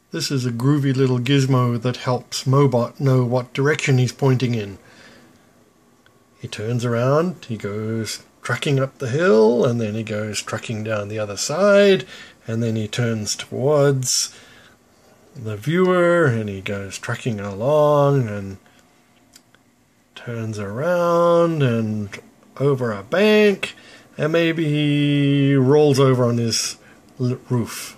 This is a groovy little gizmo that helps Mowbot know what direction he's pointing in. He turns around, he goes trucking up the hill, and then he goes trucking down the other side, and then he turns towards the viewer, and he goes trucking along, and turns around, and over a bank, and maybe he rolls over on his roof.